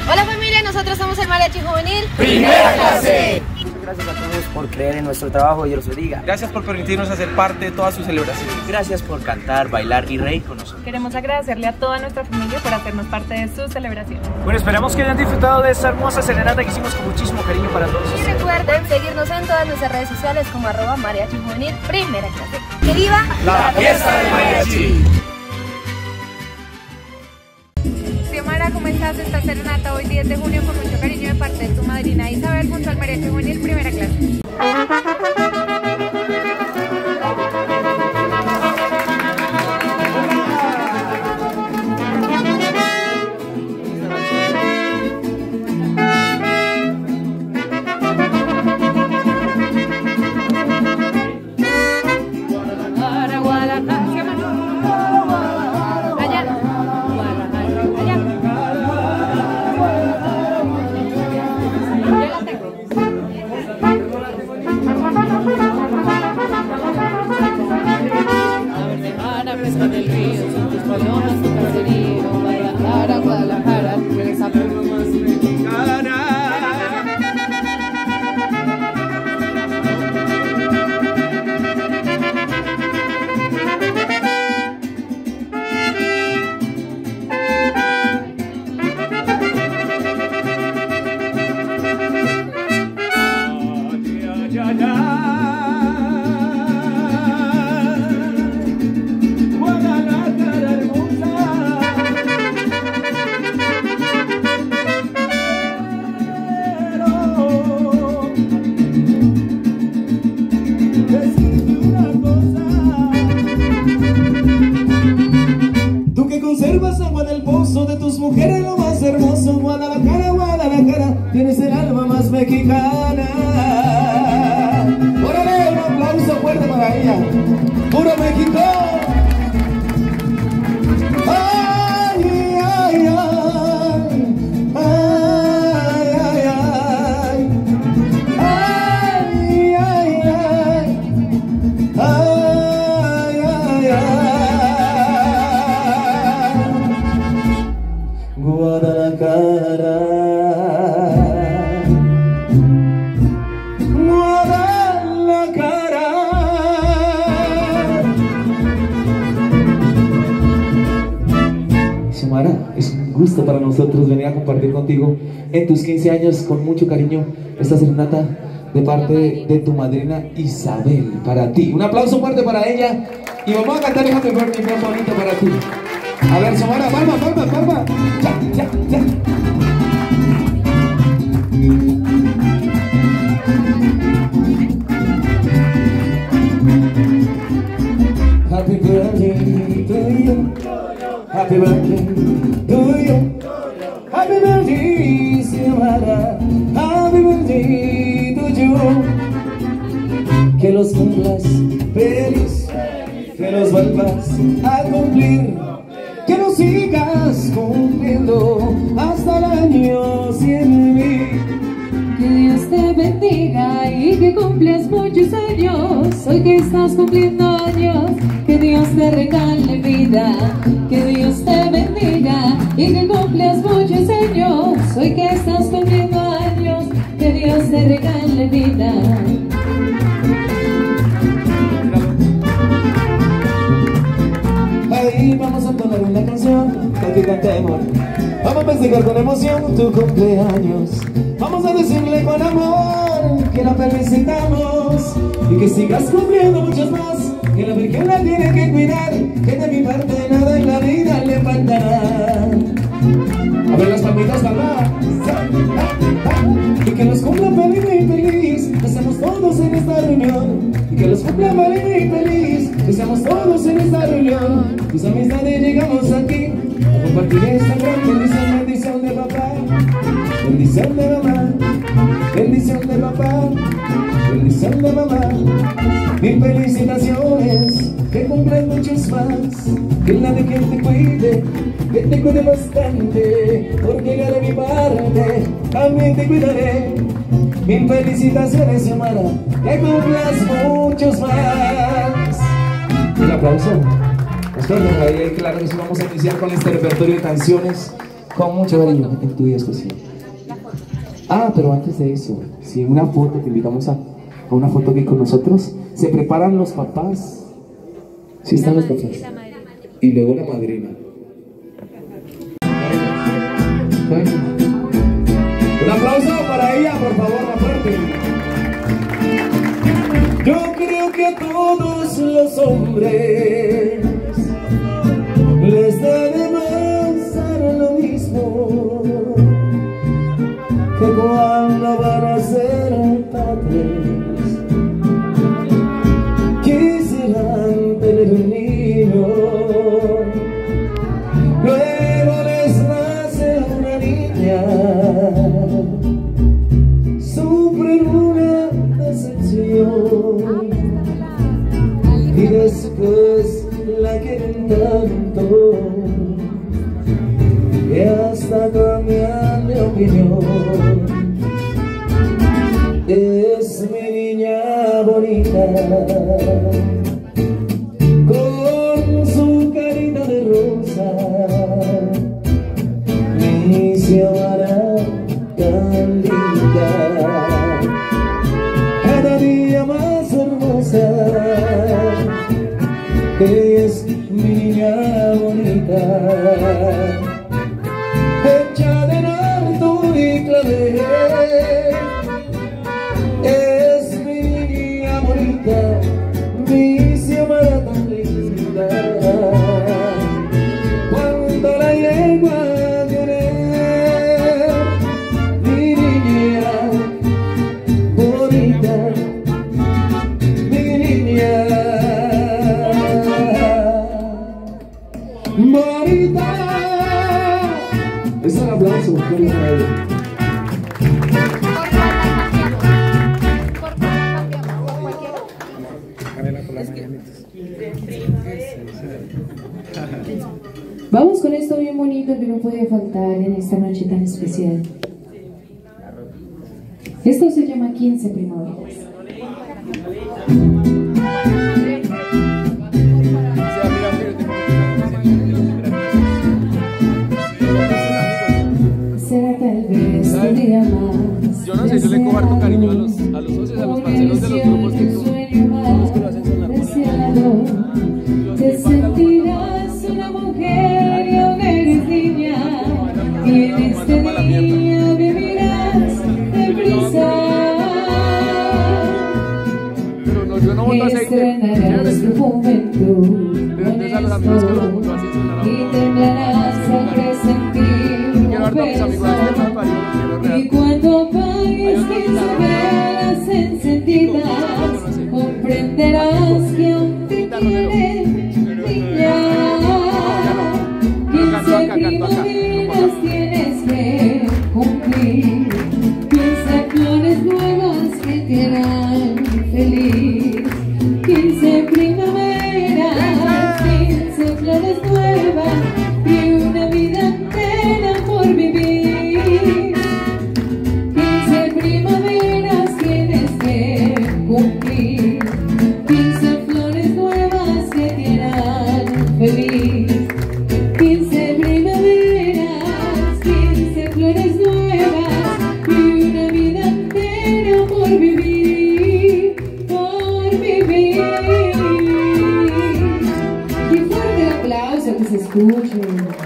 Hola familia, nosotros somos el Mariachi Juvenil Primera Clase. Muchas gracias a todos por creer en nuestro trabajo, Dios los bendiga. Gracias por permitirnos hacer parte de todas sus celebraciones. Gracias por cantar, bailar y reír con nosotros. Queremos agradecerle a toda nuestra familia por hacernos parte de sus celebraciones. Bueno, esperamos que hayan disfrutado de esta hermosa serenata que hicimos con muchísimo cariño para todos. Y recuerden seguirnos en todas nuestras redes sociales como @Mariachi Juvenil Primera Clase. ¡Que viva la fiesta del mariachi! Xiomara, ¿cómo estás? Esta serenata hoy 10 de junio con mucho cariño de parte de tu madrina Isabel junto al Mariachi Juvenil Primera Clase. Del río, son tus palomas, tu caserío, Guadalajara, Guadalajara, regresa por más mexicana. Conservas agua del pozo de tus mujeres lo más hermoso. Guadalajara, Guadalajara, tienes el alma más mexicana. ¡Órale! Un aplauso fuerte para ella. ¡Puro México! ¡Ay, ay, ay! ¡Ay, ay, ay! ¡Ay, ay, ay! ¡Ay, ay, ay! Guadalajara, Guadalajara. Xiomara, es un gusto para nosotros venir a compartir contigo en tus 15 años con mucho cariño esta serenata de parte de tu madrina Isabel para ti. Un aplauso fuerte para ella y vamos a cantar Happy Birthday bien bonito para ti. A ver, Xiomara, palma, palma, palma. Ya, ya, ya. Happy birthday to you. Happy birthday to you. Happy birthday, Xiomara. Happy birthday to you. Que los cumplas feliz, que los vuelvas a cumplir. Que nos sigas cumpliendo hasta el año 100.000. Que Dios te bendiga y que cumplas muchos años. Hoy que estás cumpliendo años, que Dios te regale vida. Que Dios te bendiga y que cumplas muchos años. Hoy que estás cumpliendo años, que Dios te regale vida. Ahí vamos a tomar una canción para que cantemos. Vamos a festejar con emoción tu cumpleaños. Vamos a decirle con amor que la felicitamos y que sigas cumpliendo muchos más. Que la Virgen la tiene que cuidar, que de mi parte nada en la vida le faltará. A ver las palmitas, palmas. Y que los cumpla feliz y feliz, que seamos todos en esta reunión. Y que los cumpla feliz y feliz, que seamos todos en esta reunión. Tus amistades llegamos aquí a compartir esta gran bendición, bendición de papá, bendición de mamá, bendición de papá, bendición de mamá. Mil felicitaciones, que cumplan muchos más, que la de quien te cuide, que te cuide bastante, porque yo de mi parte también te cuidaré. Mil felicitaciones, Xiomara, que cumplas muchos más. Un aplauso. Claro que sí, vamos a iniciar con este repertorio de canciones con mucho cariño en tu día especial. Ah, pero antes de eso, si en una foto te invitamos a una foto aquí con nosotros, se preparan los papás. Sí están los papás. Y luego la madrina. Bueno. Un aplauso para ella, por favor, la fuerte. Yo creo que a todos los hombres les debe pasar lo mismo, que cuando van a ser padres quisieran tener un niño, luego les nace una niña, sufren una decepción y después la quieren tanto que hasta cambian de opinión. Es mi niña bonita, con su carita de rosa, mi Xiomara tan linda, cada día más hermosa. Es mi niña bonita, hecha de nardo y clavel. Es mi niña bonita, mi Xiomara tan linda. Cuando la llego a querer, mi niña bonita, mi niña bonita. Es un aplauso, querido radio. Vamos con esto bien bonito que no puede faltar en esta noche tan especial. Esto se llama 15 primaveras. Será tal vez tu día más. Yo no sé, yo le cojo harto cariño a los socios, a los parceros de los grupos que tú. Te sentirás una mujer y aún eres niña, y en este día vivirás deprisa. Estrenarás tu juventud con esto y temblarás al presentir un beso. Y cuando apagues 15 velas encendidas, comprenderás que aún te quiere niña. 15 primaveras tienes que cumplir, 15 flores nuevas que te harán feliz. 15 primaveras, 15 flores nuevas y una vida entera por vivir. 15 primaveras tienes que cumplir, 15 flores nuevas que te harán feliz. 15 primaveras, 15 flores nuevas y una vida entera por vivir, por vivir. Y fuerte el aplauso, que se escuche.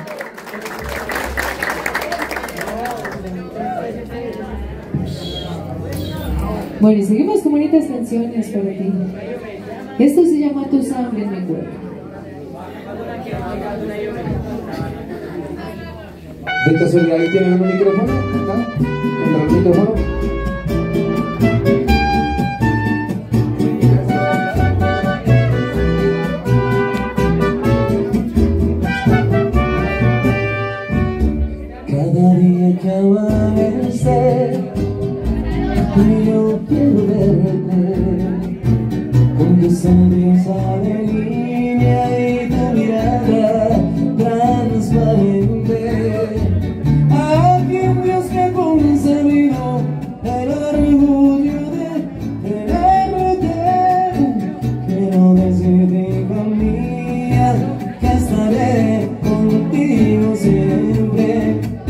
Bueno, y seguimos con bonitas canciones para ti. Esto se llama Tu sangre en mi cuerpo. De casualidad, ahí tienen un micrófono, acá, contra el micrófono. Cada día que amanece, yo quiero verte con tu sonrisa de niña y tu mirada transparente. A quien Dios me ha concebido el orgullo de tenerte. Quiero decirte, hija mía, que estaré contigo siempre.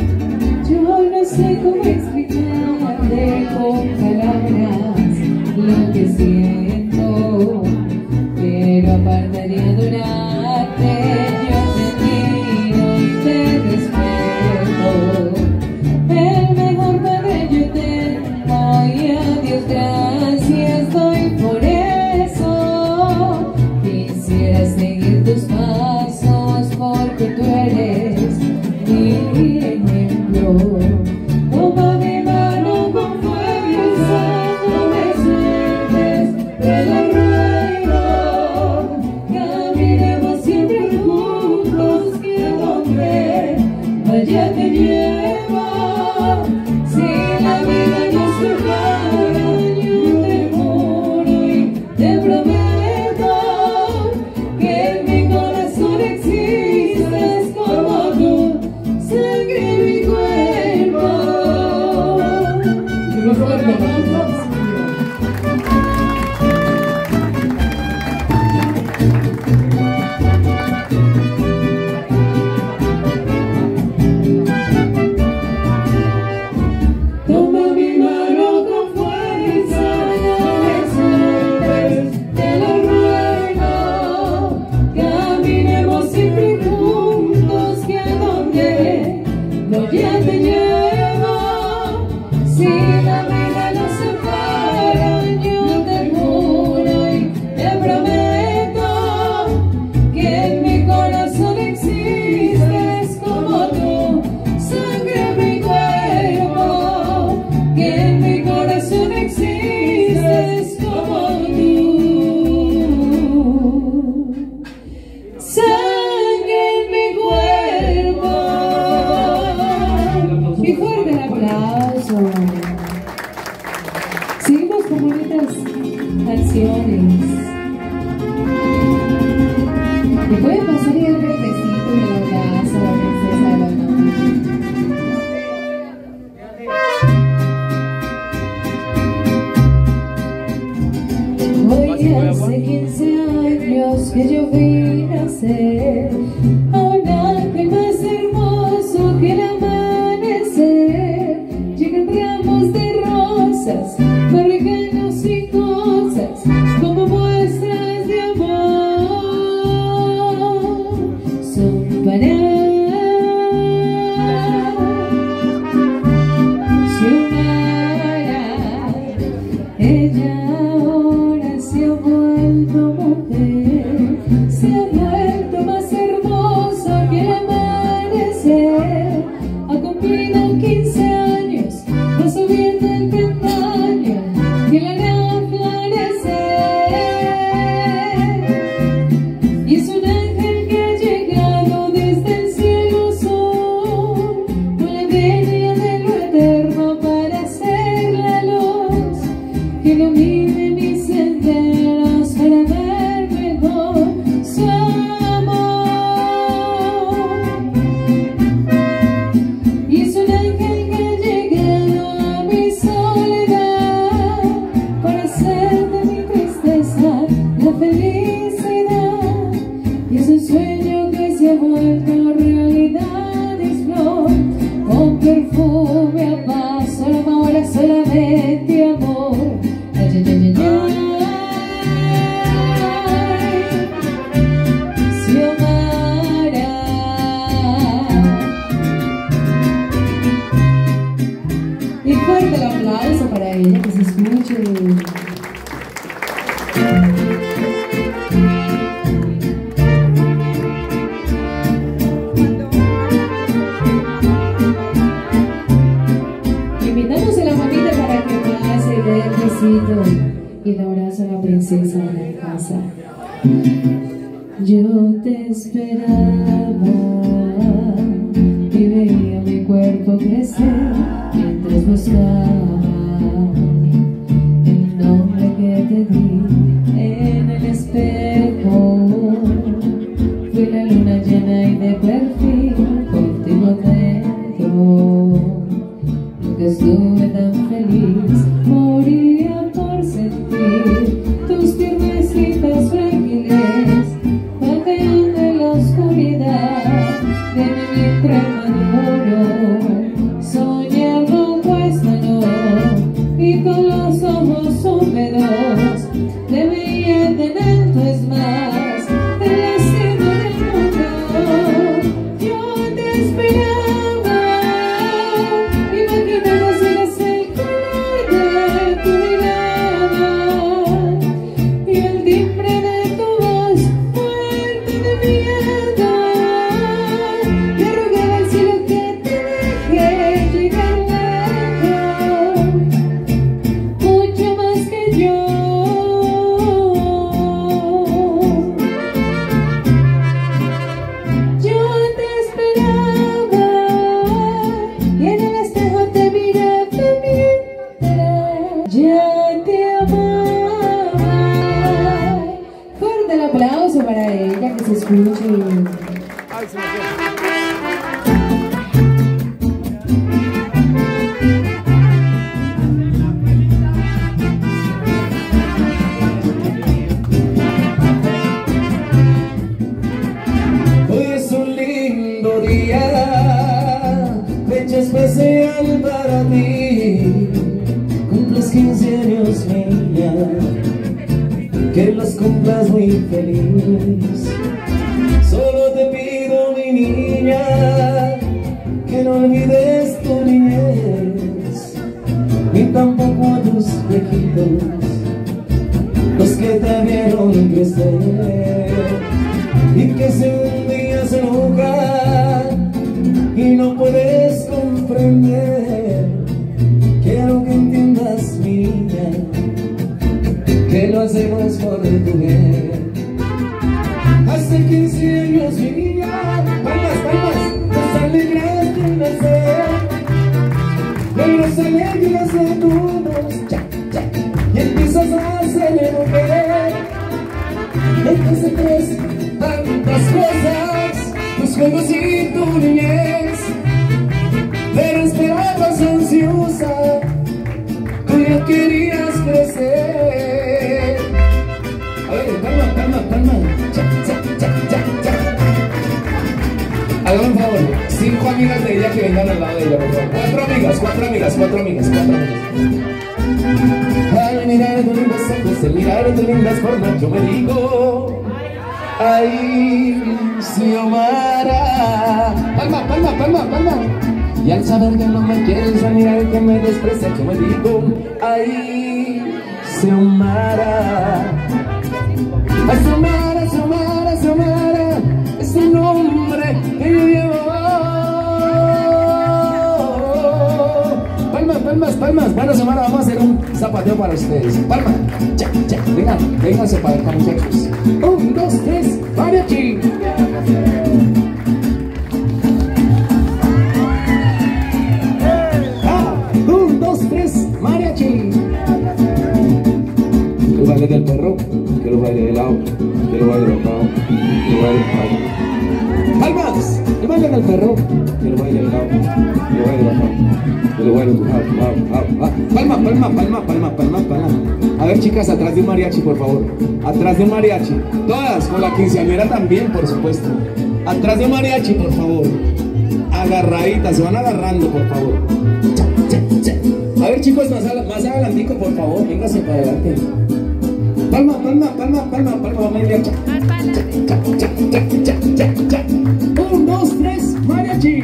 sé cómo explicarte con palabras lo que siento, pero aparte de adorarte, yo te miro y te respeto. El mejor padre yo tengo y a Dios gracias doy por eso. Quisiera seguir tus pasos porque tú eres mi ejemplo. Toma mi mano con fuerza, no me sueltes, te lo ruego. Caminemos siempre juntos, que a donde vaya te llevo. Si la vida nos separa, yo te juro y te prometo que en mi corazón existes como tú, sangre en mi cuerpo. Toma mi mano con fuerza, no me sueltes, te lo ruego. Caminemos siempre juntos, que a donde vaya te llevo. Si la vida nos separa, yo te juro y te prometo que en mi corazón existes como tú, sangre en mi cuerpo. Que en mi corazón existes como tú, sangre en mi cuerpo. Y fuerte el aplauso. Seguimos con bonitas canciones. Y pueden pasar y darle el besito y el abrazo a la princesa de la noche. Hoy hace 15 años que yo vi nacer a un ángel más hermoso que el amanecer. Llegan ramos de rosas, con regalos y cosas como muestras de amor. Son para Xiomara. Ella ahora se ha vuelto mujer, se ha vuelto más hermosa que el amanecer. Ha cumplido 15 años, va subiendo el peldaño que la hará florecer. Y es un ángel que ha llegado desde el cielo azul, con la venia de lo eterno para ser la luz que ilumine mis senderos para ver mejor su amor. Y es un ángel que ha llegado a mi soledad para hacer de mi tristeza la felicidad. Y es un sueño que se ha vuelto realidad, es flor con perfume a paso, la ahora solamente amor. Ay, ay, ay, ay, ay. Xiomara. Y fuerte el aplauso para ella, que se escuche. Invitamos a la mamita para que pase y dé el besito y el abrazo a la princesa de la casa. Yo te esperaba y veía mi cuerpo crecer mientras buscaba el nombre que te di en el espejo. Fui la luna llena y de perfil contigo dentro. Nunca estuve tan feliz, moría por sentir tus piernecitas frágiles batallando en la oscuridad de mi vientre maduro. Soñaba especial para ti. Cumples 15 años, niña, que los cumplas muy feliz. Solo te pido, mi niña, que no olvides tu niñez, ni tampoco a tus viejitos, los que te vieron crecer. Y que si un día se enojan y no puedes comprender, quiero que entiendas, mi niña, que lo hacemos por tu bien. Hace 15 años, mi niña, palmas, palmas, nos alegras de nacer, y nos alegras de todos, cha, cha, y empiezas a ser mujer. Entonces crees tantas cosas, tus juegos y tu niñez, pero esperabas ansiosa, tú ya querías crecer. A ver, palma, palma, palma, cha, cha, cha, cha, cha. Hágame un favor, 5 amigas de ella que vengan al lado de ella, por favor. 4 amigas, 4 amigas, 4 amigas, 4 amigas. Al mirar tus lindos ojos, al mirar tus lindas formas, yo me digo, ay, Xiomara. Palma, palma, palma, palma. Y al saber que no me quieres, al mirar que me desprecia, yo me digo, ay, Xiomara. Ay, Xiomara, Xiomara, Xiomara, es el nombre que yo llevo. Palmas, palmas, palmas. Bueno, Xiomara, vamos a hacer un zapateo para ustedes. Palmas, cha, cha. Vengan, vénganse para acá, muchachos. 1, 2, 3, mariachi. 1, 2, 3, mariachi. El baile del perro, que lo baile de lado, que lo baile de lado, que lo baile de lado. Palmas, el baile del perro, que lo baile de lado, que lo baile de lado, que lo baile de lado. Palma, palma, palma, palma, palma, palma. A ver, chicas, atrás de un mariachi, por favor. Atrás de un mariachi. Todas, con la quinceañera también, por supuesto. Atrás de un mariachi, por favor. Agarraditas, se van agarrando, por favor. Cha, cha, cha. A ver, chicos, más adelantico, por favor. Véngase para adelante. Palma, palma, palma, palma, palma, mariachi. Cha, cha, cha, cha, cha, cha. 1, 2, 3, mariachi.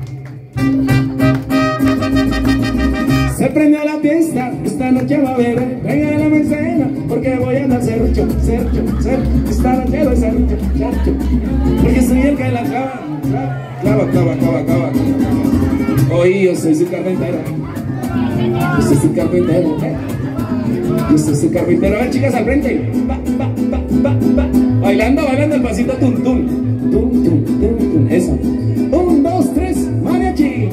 Se prendió la fiesta, esta noche va a beber, venga a la mecena, porque voy a andar cercho, cercho, cercho, esta noche voy a cercho, cercho, porque soy el que la clava. Oye, yo soy su carpintero, yo soy su carpintero, yo soy su carpintero. A ver, chicas, al frente, va, bailando el pasito tum, tum, tum, tum, tum, tum, eso. 1, 2, 3, mariachi.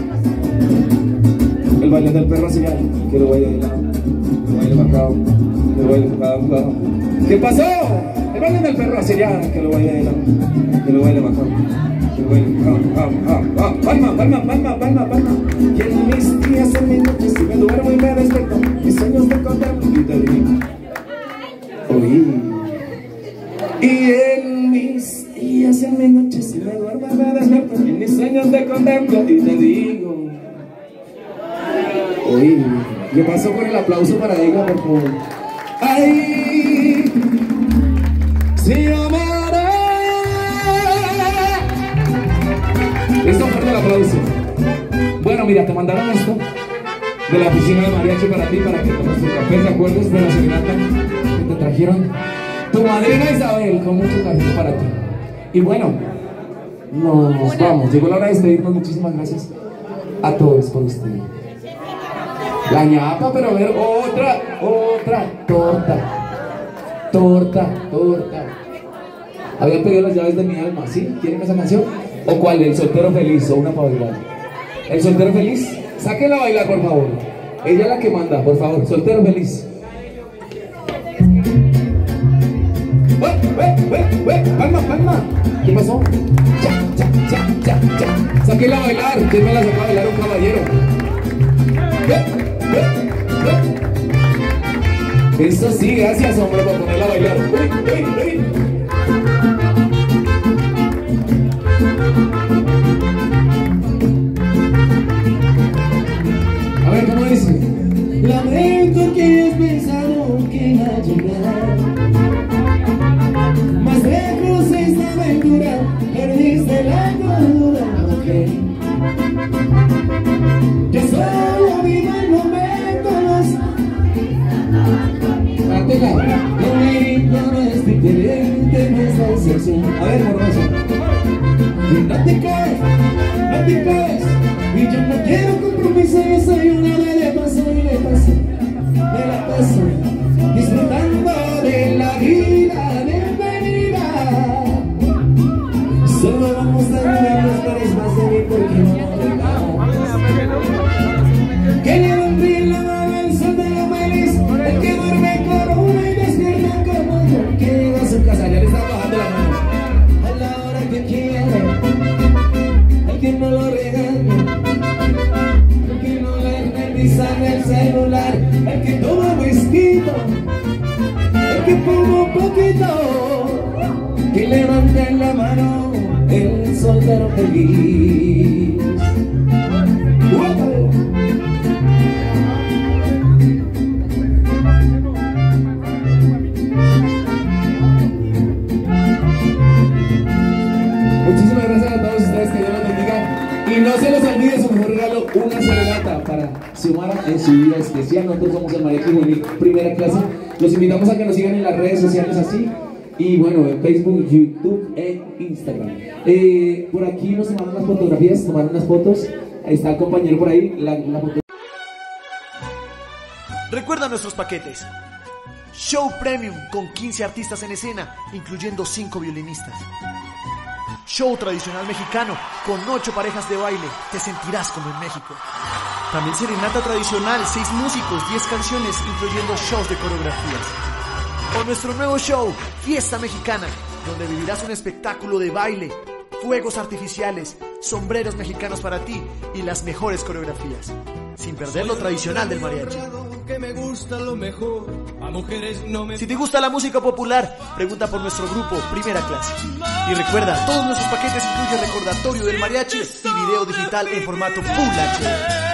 El baile del perro señal, que lo baile de lado, que lo baile bajado, que lo baile bajado. ¿Qué pasó? El baile del perro señal, que lo baile de lado, que lo baile bajado, que lo baile bajado. Palma, palma, palma, palma, palma. Y en mis días, en mis noches, si me duermo y me despierto, mis sueños te contemplo y te digo, oí. Y en mis días, en mis noches, si me duermo y me despierto, en mis sueños te contemplo y te digo. Uy, ¿qué pasó con el aplauso para ella, por favor? ¡Ay! ¡Xiomara! Listo, fuerte el aplauso. Bueno, mira, te mandaron esto de la oficina de mariachi para ti, para que tomes tu café. ¿Te acuerdas de la serenata que te trajeron? Tu madrina Isabel, con mucho cariño para ti. Y bueno, nos vamos. Llegó la hora de despedirnos. Muchísimas gracias a todos por ustedes. La ñapa, pero a ver, otra torta. Habían pedido las llaves de mi alma, ¿sí? ¿Quieren esa canción? ¿O cuál? ¿El soltero feliz o una para bailar? ¿El soltero feliz? Sáquenla a bailar, por favor. Ella es la que manda, por favor. Soltero feliz. Palma. ¿Qué pasó? Ya. Sáquenla a bailar. ¿Quién me la saca a bailar? Un caballero. Eso sí, gracias, hombre, por ponerla a bailar. revisa en el celular, el que toma whisky, el que fuma un poquito, que levante la mano el soltero feliz. Muchísimas gracias a todos ustedes, que Dios los bendiga. Y no se les olvide su mejor regalo, una serenata para Xiomara en su día especial. Nosotros somos el Mariachi Juvenil Primera Clase. Los invitamos a que nos sigan en las redes sociales así. Y bueno, en Facebook, YouTube e Instagram. Por aquí nos tomaron las fotografías, tomaron las fotos. Ahí está el compañero por ahí, la foto. Recuerda nuestros paquetes. Show Premium con 15 artistas en escena, incluyendo 5 violinistas. Show tradicional mexicano con 8 parejas de baile, te sentirás como en México. También serenata tradicional, 6 músicos, 10 canciones, incluyendo shows de coreografías. O nuestro nuevo show, Fiesta Mexicana, donde vivirás un espectáculo de baile, fuegos artificiales, sombreros mexicanos para ti y las mejores coreografías, sin perder lo tradicional del mariachi. Si te gusta la música popular, pregunta por nuestro grupo Primera Clase. Y recuerda, todos nuestros paquetes incluyen recordatorio del mariachi y video digital en formato Full HD.